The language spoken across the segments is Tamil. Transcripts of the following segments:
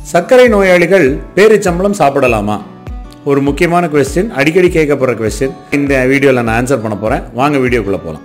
சர்க்கரை நோயாளிகள் பேரிச்சம்பழம் சாப்பிடலாமா? ஒரு முக்கியமான क्वेश्चन, அடிக்கடி கேட்கப்படுற क्वेश्चन. இந்த வீடியோல நான் ஆன்சர் பண்ண போறேன். வாங்க வீடியோக்குள்ள போலாம்.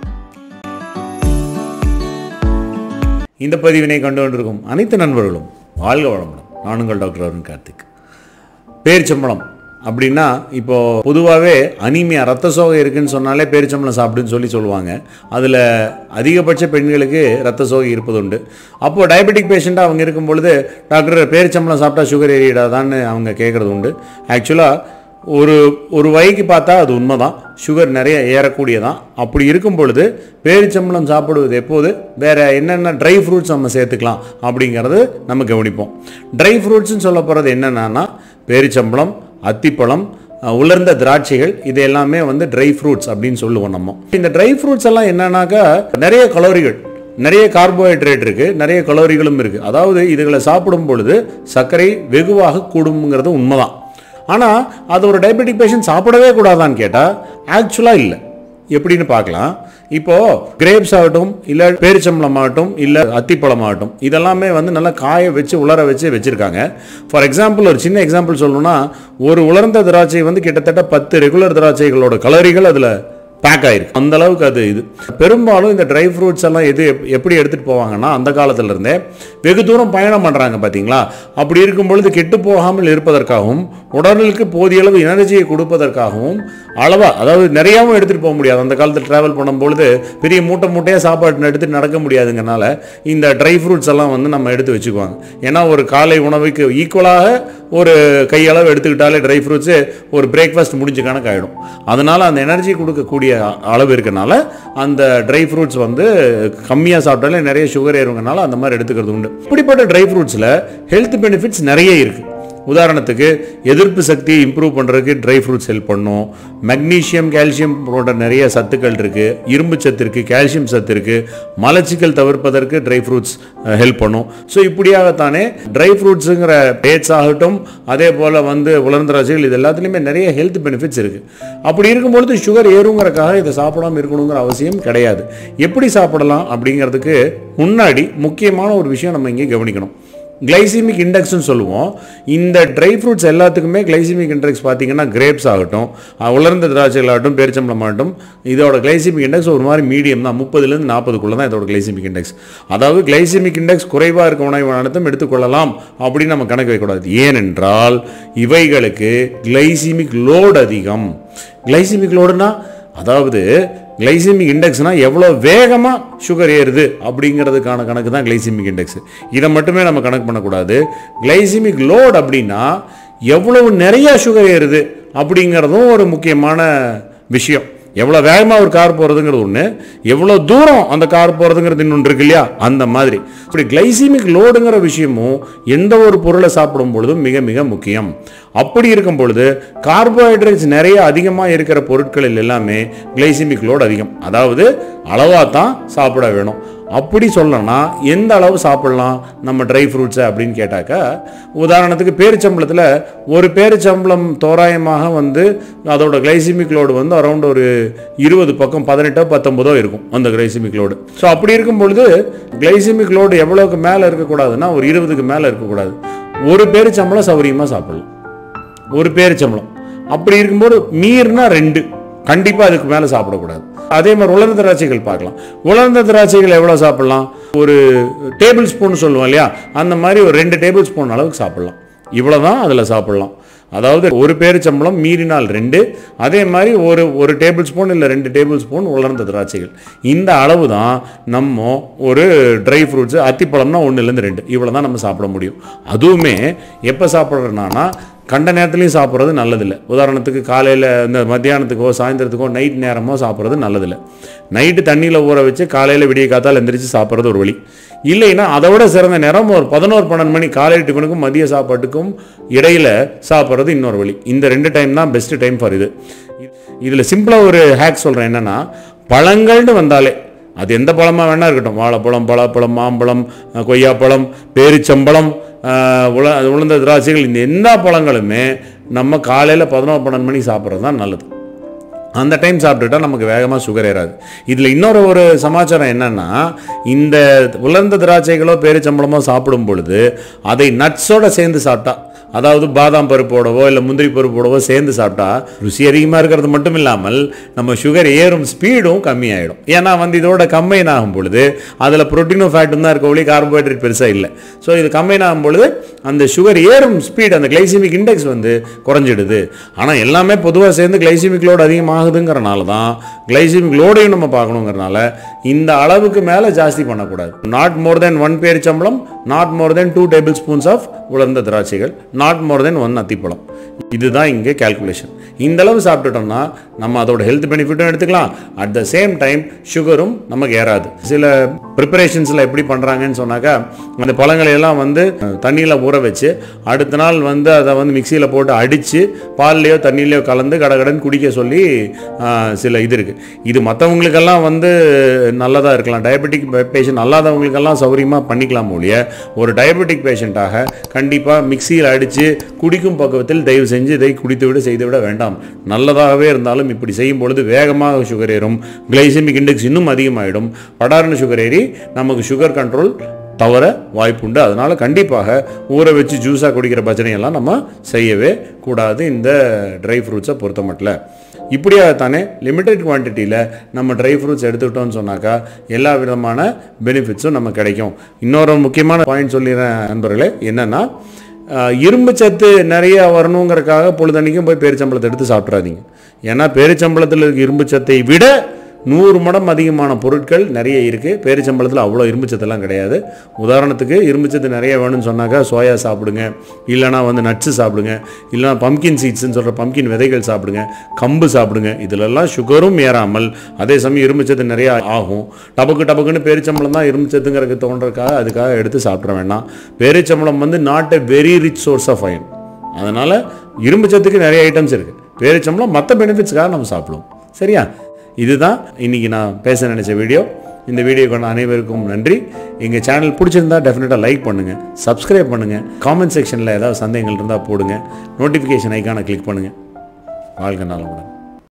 இந்த பதிவினை கண்டு கொண்டிருக்கும் அனைத்து நண்பர்களும் வாழ்க வளமுடன். நான் உங்கள் டாக்டர் அருண் கார்த்திக். பேரிச்சம்பழம் அப்படின்னா இப்போ பொதுவாகவே அனீமியா ரத்த சோகை இருக்குன்னு சொன்னாலே பேரிச்சம்பழம் சாப்பிடுன்னு சொல்லுவாங்க. அதில் அதிகபட்ச பெண்களுக்கு ரத்த சோகை இருப்பது உண்டு. அப்போது டயபெட்டிக் பேஷண்ட்டாக அவங்க இருக்கும் பொழுது டாக்டர் பேரிச்சம்பழம் சாப்பிட்டா சுகர் ஏறிடாதான்னு அவங்க கேட்குறது உண்டு. ஆக்சுவலாக ஒரு வகைக்கு பார்த்தா அது உண்மைதான், சுகர் நிறைய ஏறக்கூடியதான். அப்படி இருக்கும் பொழுது பேரிச்சம்பழம் சாப்பிடுவது எப்போது, வேறு என்னென்ன ட்ரை ஃப்ரூட்ஸ் நம்ம சேர்த்துக்கலாம் அப்படிங்கிறது நம்ம கவனிப்போம். ட்ரை ஃப்ரூட்ஸ்ன்னு சொல்ல போகிறது என்னென்னா பேரிச்சம்பழம், அத்திப்பழம், உலர்ந்த திராட்சைகள், இது எல்லாமே ட்ரை ஃப்ரூட்ஸ் அப்படின்னு சொல்லுவோம் நம்ம. இந்த ட்ரை ஃப்ரூட்ஸ் எல்லாம் என்னன்னாக்கா நிறைய கலோரிகள், நிறைய கார்போஹைட்ரேட் இருக்குது, நிறைய கலோரிகளும் இருக்குது. அதாவது இதுகளை சாப்பிடும் பொழுது சர்க்கரை வெகுவாக கூடுங்கிறது உண்மைதான். ஆனால் அது ஒரு டயபெட்டிக் பேஷண்ட் சாப்பிடவே கூடாதான்னு கேட்டால் ஆக்சுவலாக இல்லை. எப்படின்னு பார்க்கலாம். இப்போது கிரேப்ஸ் ஆகட்டும், இல்லை பேரிச்சம்பழம் ஆகட்டும், இல்லை அத்திப்பழம் ஆகட்டும், இதெல்லாமே நல்லா காய வச்சு உலர வச்சுருக்காங்க. ஃபார் எக்ஸாம்பிள், ஒரு சின்ன எக்ஸாம்பிள் சொல்லணும்னா, ஒரு உலர்ந்த திராட்சை கிட்டத்தட்ட 10 ரெகுலர் திராட்சைகளோட கலோரிகள் அதில் பேக் ஆயிருக்கு. அந்த அளவுக்கு அது இது. பெரும்பாலும் இந்த ட்ரை ஃப்ரூட்ஸ் எல்லாம் எப்படி எடுத்துகிட்டு போவாங்கன்னா, அந்த காலத்திலிருந்தே வெகு தூரம் பயணம் பண்ணுறாங்க பார்த்தீங்களா. அப்படி இருக்கும் பொழுது கெட்டு போகாமல் இருப்பதற்காகவும், உடலுக்கு போதிய அளவு எனர்ஜியை கொடுப்பதற்காகவும் அளவாக, அதாவது நிறையாவும் எடுத்துகிட்டு போக முடியாது. அந்த காலத்தில் ட்ராவல் பண்ணும்பொழுது பெரிய மூட்டையாக சாப்பாடு எடுத்துகிட்டு நடக்க முடியாதுங்கனால இந்த ட்ரை ஃப்ரூட்ஸ் எல்லாம் நம்ம எடுத்து வச்சுக்குவாங்க. ஏன்னா ஒரு காலை உணவுக்கு ஈக்குவலாக ஒரு கையளவு எடுத்துக்கிட்டாலே ட்ரை ஃப்ரூட்ஸு ஒரு பிரேக்ஃபாஸ்ட் முடிஞ்ச கணக்கு ஆகிடும். அதனால் அந்த எனர்ஜி கொடுக்கக்கூடிய அளவு இருக்கனால அந்த ட்ரை ஃப்ரூட்ஸ் கம்மியாக சாப்பிட்டாலே நிறைய சுகர் ஏறுங்கனால அந்த மாதிரி எடுத்துக்கிறது உண்டு. இப்படிப்பட்ட ட்ரை ஃப்ரூட்ஸில் ஹெல்த் பெனிஃபிட்ஸ் நிறைய இருக்குது. உதாரணத்துக்கு எதிர்ப்பு சக்தியை இம்ப்ரூவ் பண்ணுறதுக்கு ட்ரை ஃப்ரூட்ஸ் ஹெல்ப் பண்ணும். மெக்னீஷியம், கால்சியம் போன்ற நிறைய சத்துக்கள் இருக்குது. இரும்பு சத்து இருக்குது, கால்சியம் சத்து இருக்குது. மலச்சிக்கல் தவிர்ப்பதற்கு ட்ரை ஃப்ரூட்ஸ் ஹெல்ப் பண்ணும். ஸோ இப்படியாகத்தானே ட்ரை ஃப்ரூட்ஸுங்கிற டேட்ஸ் ஆகட்டும், அதே போல் உலர்ந்த திராட்சைகள், இது எல்லாத்துலேயுமே நிறைய ஹெல்த் பெனிஃபிட்ஸ் இருக்குது. அப்படி இருக்கும்பொழுது சுகர் ஏறுங்கிறக்காக இதை சாப்பிடாமல் இருக்கணுங்கிற அவசியம் கிடையாது. எப்படி சாப்பிடலாம் அப்படிங்கிறதுக்கு முன்னாடி முக்கியமான ஒரு விஷயம் நம்ம இங்கே கவனிக்கணும். கிளைசிமிக் இண்டெக்ஸ்னு சொல்லுவோம். இந்த ட்ரை ஃப்ரூட்ஸ் எல்லாத்துக்குமே கிளைசிமிக் இண்டெக்ஸ் பார்த்தீங்கன்னா, கிரேப்ஸ் ஆகட்டும், உலர்ந்த திராட்சைகள் ஆகட்டும், பேரிச்சம்பழம் ஆகட்டும், இதோட கிளைசிமிக் இண்டெக்ஸ் ஒரு மாதிரி மீடியம் தான். 30லேருந்து 40க்குள்ளே தான் இதோட கிளைசிமிக் இண்டெக்ஸ். அதாவது கிளைசிமிக் இண்டெக்ஸ் குறைவாக இருக்க உணவு அனைத்தும் எடுத்துக்கொள்ளலாம் அப்படின்னு நம்ம கணக்கு வைக்கக்கூடாது. ஏனென்றால் இவைகளுக்கு கிளைசிமிக் லோடு அதிகம். கிளைசிமிக் லோடுனா, அதாவது கிளைசிமிக் இண்டெக்ஸ்னால் எவ்வளோ வேகமாக சுகர் ஏறுது அப்படிங்கிறதுக்கான கணக்கு தான் கிளைசிமிக் இண்டெக்ஸ். இதை மட்டுமே நம்ம கணக்கு பண்ணக்கூடாது. கிளைசிமிக் லோட் அப்படின்னா எவ்வளவு நிறையா சுகர் ஏறுது அப்படிங்கிறதும் ஒரு முக்கியமான விஷயம். எவ்வளோ வேகமாக ஒரு கார் போகிறதுங்கிறது ஒன்று, எவ்வளோ தூரம் அந்த கார் போகிறதுங்கிறது இன்னொன்று இருக்கு இல்லையா. அந்த மாதிரி இப்படி கிளைசிமிக் லோடுங்கிற விஷயமும் எந்த ஒரு பொருளை சாப்பிடும் பொழுதும் மிக மிக முக்கியம். அப்படி இருக்கும் பொழுது கார்போஹைட்ரேட்ஸ் நிறைய அதிகமாக இருக்கிற பொருட்களில் எல்லாமே கிளைசிமிக் லோடு அதிகம். அதாவது அளவாக தான் சாப்பிட வேணும். அப்படி சொல்லணும்னா எந்த அளவு சாப்பிடலாம் நம்ம ட்ரை ஃப்ரூட்ஸை அப்படின்னு கேட்டாக்கா, உதாரணத்துக்கு பேரிச்சம்பழத்தில் ஒரு பேரிச்சம்பழம் தோராயமாக அதோட கிளைசிமிக் லோடு அரௌண்ட் ஒரு 20 பக்கம் 18 19 இருக்கும் அந்த கிளைசிமிக் லோடு. ஸோ அப்படி இருக்கும் பொழுது கிளைசிமிக் லோடு எவ்வளோக்கு மேலே இருக்கக்கூடாதுன்னா ஒரு 20க்கு மேலே இருக்கக்கூடாது. ஒரு பேரிச்சம்பழம் சௌகரியமாக சாப்பிடலாம், ஒரு பேரிச்சம்பழம். அப்படி இருக்கும்போது மீறினா 2, கண்டிப்பாக அதுக்கு மேலே சாப்பிடக்கூடாது. அதே மாதிரி உலர்ந்த திராட்சைகள் பார்க்கலாம். உலர்ந்த திராட்சைகள் எவ்வளோ சாப்பிடலாம், ஒரு டேபிள் ஸ்பூன் சொல்லுவோம் இல்லையா, அந்த மாதிரி ஒரு 2 டேபிள் ஸ்பூன் அளவுக்கு சாப்பிடலாம். இவ்வளோ தான் அதில் சாப்பிடலாம். அதாவது ஒரு பேரிச்சம்பழம் மீறினால் 2, அதே மாதிரி ஒரு டேபிள் ஸ்பூன் இல்லை 2 டேபிள் ஸ்பூன் உலர்ந்த திராட்சைகள். இந்த அளவு தான் நம்ம ஒரு ட்ரை ஃப்ரூட்ஸு, அத்திப்பழம்னா 1லேருந்து 2, இவ்வளோ தான் நம்ம சாப்பிட முடியும். அதுவுமே எப்போ சாப்பிட்றதுனா கண்ட நேரத்துலையும் சாப்பிட்றது நல்லதில்லை. உதாரணத்துக்கு காலையில் இந்த மத்தியானத்துக்கோ சாயந்தரத்துக்கோ நைட் நேரமோ சாப்பிட்றது நல்லதில்லை. நைட்டு தண்ணியில் ஊற வச்சு காலையில் விடிய காத்தால் எந்திரிச்சு சாப்பிட்றது ஒரு வழி. இல்லைன்னா அதை விட சிறந்த நேரம் ஒரு 11-12 மணி காலை டிஃபனுக்கும் மதிய சாப்பாட்டுக்கும் இடையில் சாப்பிட்றது இன்னொரு வழி. இந்த 2 டைம் தான் பெஸ்ட்டு டைம் ஃபார் இது. இதில் சிம்பிளாக ஒரு ஹேக் சொல்கிறேன். என்னென்னா, பழங்கள்னு வந்தாலே அது எந்த பழமாக வேணா இருக்கட்டும், வாழைப்பழம், பலாப்பழம், மாம்பழம், கொய்யாப்பழம், பேரிச்சம்பழம், உலர்ந்த திராட்சைகள், இந்த எந்த பழங்களுமே நம்ம காலையில் 11-12 மணிக்கு சாப்பிட்றது தான் நல்லது. அந்த டைம் சாப்பிட்டுட்டா நமக்கு வேகமாக சுகர் ஏறாது. இதில் இன்னொரு சமாச்சாரம் என்னென்னா, இந்த உலர்ந்த திராட்சைகளோ பேரிச்சம்பழமோ சாப்பிடும் பொழுது அதை நட்ஸோடு சேர்ந்து சாப்பிட்டா, அதாவது பாதாம் பருப்போடவோ இல்லை முந்திரி பருப்போடவோ சேர்ந்து சாப்பிட்டா ருசி அதிகமாக இருக்கிறது மட்டும் இல்லாமல் நம்ம சுகர் ஏறும் ஸ்பீடும் கம்மியாயிடும். ஏன்னா இதோட கம்பைன் ஆகும் பொழுது அதில் புரோட்டீனும் ஃபேட்டும் தான் இருக்க ஒளி, கார்போஹைட்ரேட் பெருசாக இல்லை. ஸோ இது கம்பைன் ஆகும் பொழுது அந்த சுகர் ஏறும் ஸ்பீட், அந்த கிளைசிமிக் இண்டெக்ஸ் குறைஞ்சிடுது. ஆனால் எல்லாமே பொதுவாக சேர்ந்து கிளைசிமிக் லோடு அதிகமாகுதுங்கிறனால தான் கிளைசிமிக் லோடையும் நம்ம பார்க்கணுங்கிறனால இந்த அளவுக்கு மேலே ஜாஸ்தி பண்ணக்கூடாது. நாட் மோர் தென் 1 பேரிச்சம்பழம், not more than 2 table spoons of உலர்ந்த திராட்சைகள், நாட் மோர் தென் 1 அத்திப்பழம். இதுதான் இங்கே கால்குலேஷன். இந்த அளவு சாப்பிட்டுட்டோம்னா நம்ம அதோட ஹெல்த் பெனிஃபிட்டும் எடுத்துக்கலாம், அட் த சேம் டைம் சுகரும் நமக்கு ஏறாது. சில ப்ரிப்பரேஷன்ஸில் எப்படி பண்ணுறாங்கன்னு சொன்னாக்கா, அந்த பழங்களை எல்லாம் தண்ணியில் ஊற வச்சு அடுத்த நாள் அதை மிக்சியில் போட்டு அடித்து பால்லையோ தண்ணியிலையோ கலந்து கடகடன்னு குடிக்க சொல்லி சில இது இருக்குது. இது மற்றவங்களுக்கெல்லாம் நல்லதாக இருக்கலாம், டயபெட்டிக் பேஷண்ட் அல்லாதவங்களுக்கெல்லாம் சௌகரியமாக பண்ணிக்கலாம் ஒழிய ஒரு டயபெட்டிக் பேஷண்ட்டாக கண்டிப்பாக மிக்சியில் அடித்து குடிக்கும் பக்குவத்தில் தயவு செஞ்சு இதை குடித்துவிட செய்துவிட வேண்டாம். நல்லதாகவே இருந்தாலும் இப்படி செய்யும் பொழுது வேகமாக சுகர் ஏறும், கிளைசெமிக் இண்டெக்ஸ் இன்னும் அதிகமாகிடும், படார்னு சுகர் ஏறி நமக்கு சுகர் கண்ட்ரோல் தவற வாய்ப்புண்டு. அதனால் கண்டிப்பாக ஊற வச்சு ஜூஸாக குடிக்கிற பிரச்சனையெல்லாம் நம்ம செய்யவே கூடாது இந்த ட்ரை ஃப்ரூட்ஸை பொறுத்த மட்டும். இப்படியாகத்தானே லிமிட்டட் குவான்டிட்டியில் நம்ம ட்ரை ஃப்ரூட்ஸ் எடுத்துக்கிட்டோம்னு சொன்னாக்கா எல்லா விதமான பெனிஃபிட்ஸும் நம்ம கிடைக்கும். இன்னொரு முக்கியமான பாயிண்ட் சொல்லிடுறேன் நண்பர்களே, என்னென்னா இரும்பு சத்து நிறைய வரணுங்கிறதுக்காக பொழுதன்னைக்கும் போய் பேரிச்சம்பழத்தை எடுத்து சாப்பிட்றாதீங்க. ஏன்னா பேரிச்சம்பழத்தில் இருக்க இரும்பு சத்தை விட 100 மடம் அதிகமான பொருட்கள் நிறைய இருக்குது. பேரிச்சம்பழத்தில் அவ்வளோ இரும்பு சத்தெல்லாம் கிடையாது. உதாரணத்துக்கு இரும்பு சத்து நிறைய வேணும்னு சொன்னாக்கா சோயா சாப்பிடுங்க, இல்லைனா நட்ஸு சாப்பிடுங்க, இல்லைனா பம்கின் சீட்ஸ்ன்னு சொல்கிற பம்கின் விதைகள் சாப்பிடுங்க, கம்பு சாப்பிடுங்க. இதிலெல்லாம் சுகரும் ஏறாமல் அதே சமயம் இரும்பு சத்து நிறையா ஆகும். டபக்குன்னு பேரிச்சம்பழம் தான் இரும்பு சத்துங்கிறதுக்கு தோன்றதுக்காக அதுக்காக எடுத்து சாப்பிட வேண்டாம். பேரிச்சம்பழம் not a very rich source of iron. அதனால் இரும்பு சத்துக்கு நிறைய ஐட்டம்ஸ் இருக்குது. பேரிச்சம்பழம் மற்ற பெனிஃபிட்ஸ்க்காக நம்ம சாப்பிடுவோம். சரியா? இதுதான் இன்றைக்கி நான் பேச நினச்ச வீடியோ. இந்த வீடியோ கொண்ட அனைவருக்கும் நன்றி. எங்கள் சேனல் பிடிச்சிருந்தா டெஃபினட்டாக லைக் பண்ணுங்கள், சப்ஸ்கிரைப் பண்ணுங்கள், காமெண்ட் செக்ஷனில் ஏதாவது சந்தேகங்கள் இருந்தால் போடுங்க, நோட்டிஃபிகேஷன் ஐக்கானை கிளிக் பண்ணுங்கள். வாழ்க நலமுடன்.